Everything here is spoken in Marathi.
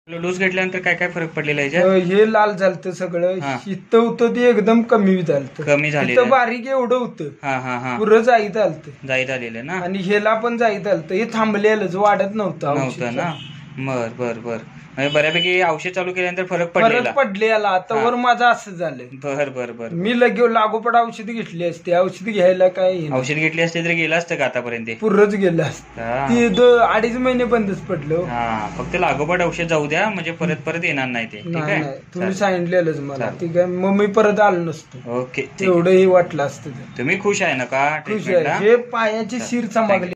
डोस घेतल्यानंतर काय काय फरक पडलेला ह्याच्यात? हे लाल झालतं सगळं, हा. इथं होतं ते एकदम कमी झालतं, कमी झालेलं इथं आहे. बारीक एवढं होतं, हा हा हा पुरं जाईत आलतं जाईत आलेलं ना? आणि हेला पण जाईत आलतं. हे थांबलेलंच, वाढत नव्हतं नव्हतं ना? औषध. बर बर बर. म्हणजे बऱ्यापैकी औषध चालू केल्यानंतर फरक पडलेला. फरक पडलेला. आतावर माझं असं झालंय. बर बर बर. मी लागोपाठ औषध घेतली असते, औषध घ्यायला काय हे नाही. औषध घेतली असते तरी गेलं असतं का आतापर्यंत ते? पुरंच गेलं असतं. हा. ते 2-2.5 महिने बंदच पडलं. हा, फक्त लागोपाठ औषध जाऊ द्या म्हणजे परत परत येणार नाही ते. ठीक नाही आहे, नाही, तुम्ही सांगितलेलंच मला. चालेल. ठीक आहे, मग मी परत आलो नसतो. ओके, ठीक आहे. तेवढंही वाटलं असतं. तुम्ही खुश आहे ना का खुश ट्रीटमेंटला? आहे. हे पायाची शिर चमकली.